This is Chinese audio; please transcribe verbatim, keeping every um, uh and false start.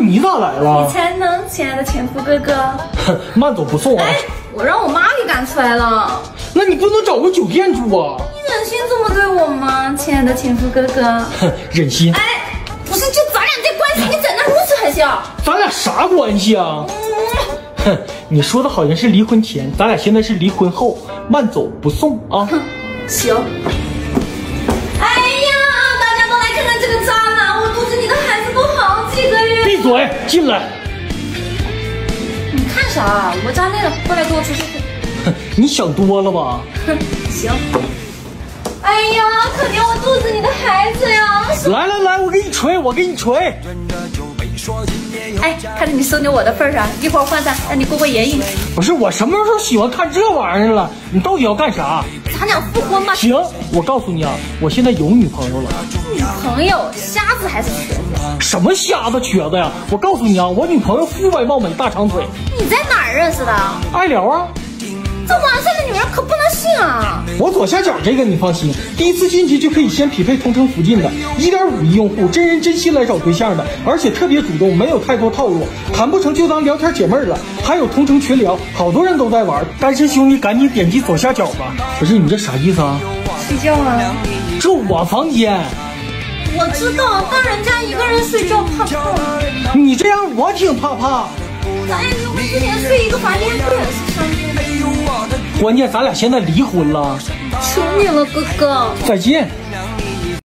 你咋来了？ 你才能，亲爱的前夫哥哥。 哼，慢走不送啊！ 哎，我让我妈给赶出来了。 那你不能找个酒店住啊？ 你忍心这么对我吗，亲爱的前夫哥哥？ 哼，忍心。 哎，不是，就咱俩这关系，你整得如此狠心。 咱俩啥关系啊？嗯、哼，你说的好像是离婚前，咱俩现在是离婚后，慢走不送啊。 哼，行。哎呀，大家都来看看这个渣男，我肚子里的孩子都好几个月。 闭嘴，进来。 你看啥？我家那个，过来给我出去。 哼，你想多了吧？ 哼，行。哎呀，可怜我肚子里的孩子呀！ 来来来，我给你捶，我给你捶。 哎，看在你收留我的份上，一会儿换上，让你过过眼瘾。 不是，我什么时候喜欢看这玩意儿了？你到底要干啥？ 咱俩复婚吧。 行，我告诉你啊，我现在有女朋友了。 女朋友？瞎子还是瘸子？ 什么瞎子瘸子呀？我告诉你啊，我女朋友肤白貌美，大长腿。 你在哪儿认识的？ 爱聊啊。 这网上的女人可不能信啊！ 我左下角这个你放心，第一次进去就可以先匹配同城附近的 一点五亿用户，真人真心来找对象的，而且特别主动，没有太多套路，谈不成就当聊天解闷了。还有同城群聊，好多人都在玩，单身兄弟赶紧点击左下角吧。不是你这啥意思啊？ 睡觉啊？ 这我房间。 我知道，但人家一个人睡觉怕怕。 你这样我挺怕怕。 咱也是我之前睡一个房间不也是相亲的？ 关键咱俩现在离婚了。 求你了，哥哥。 再见。